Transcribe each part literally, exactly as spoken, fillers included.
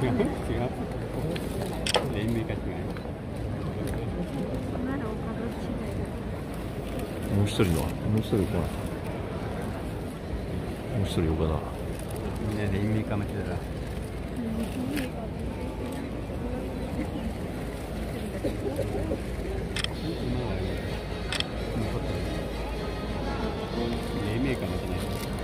違う違う。レインメーカー違う。 もう一人のもう一人かな。もう一人岡田。 みんなレインメーカー待ちだな。レインメーカー待ちない。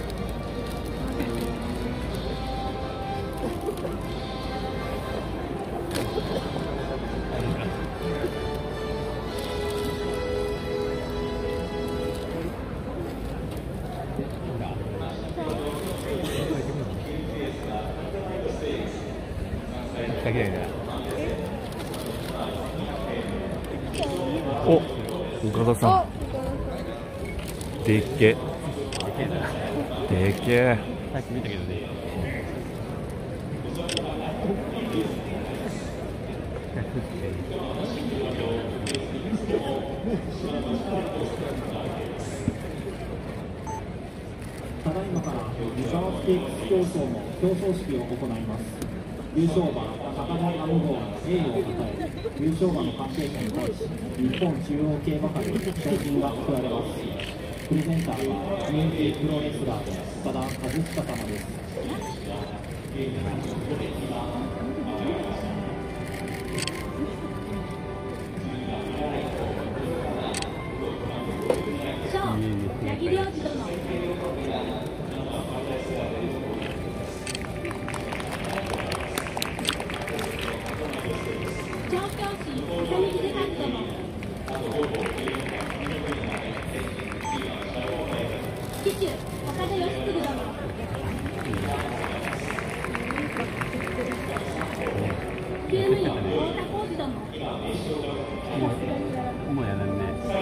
お、岡田さん。でっけ。 でけえな。 でっけ。 さっき見たけどね。 ただいまから湯沢ステークス競争の表彰式を行います。優勝馬高田アム号の栄誉をたたえ、優勝馬の関係者に対し日本中央競馬会の賞金が贈られます。プレゼンターは人気プロレスラーの岡田和親様です。 八木良次殿。調教師浅見秀和殿。騎手高田義嗣殿。厩務員太田浩二殿。 もうやらんね。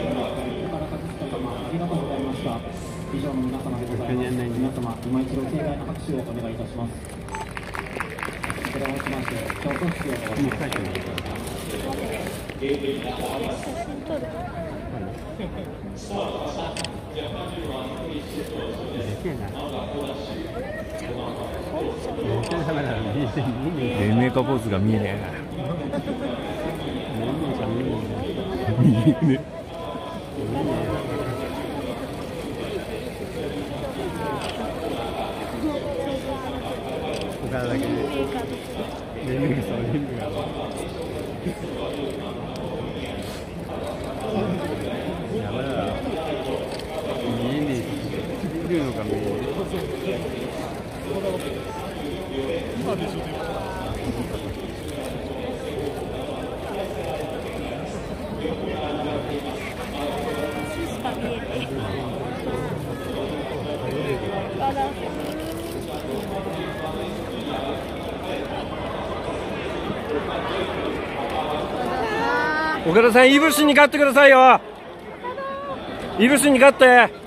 ありがとうございました。以上の皆様でございます。皆様、今一度盛大な拍手をお願いいたします。それをもちまして、表彰式を終わります。 レインメーカーポーズが見えねえ。見えねえ。 岡田だけで。レインメーカーレインメーカー。やばいな。見えねえ。見るのか見えねえ。 岡田さん、イブシに勝ってくださいよ。イブシに勝って。